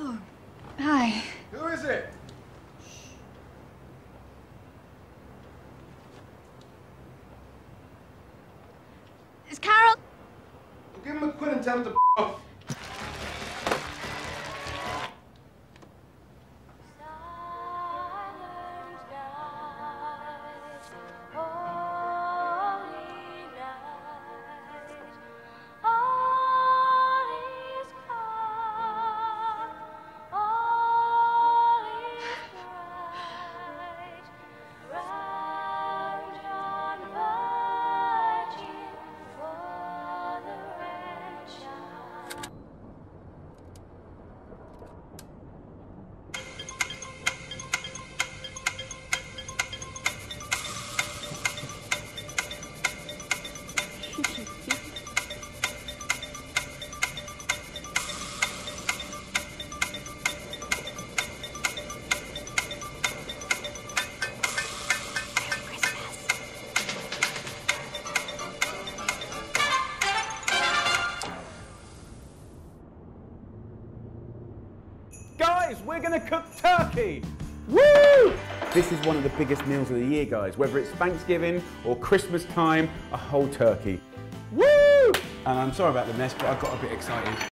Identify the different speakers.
Speaker 1: Oh, hi.
Speaker 2: Who is it?
Speaker 1: It's Carol.
Speaker 2: Well, give him a quid and tell him to off.
Speaker 3: Guys, we're going to cook turkey! Woo! This is one of the biggest meals of the year, guys. Whether it's Thanksgiving or Christmas time, a whole turkey. Woo! And I'm sorry about the mess, but I got a bit excited.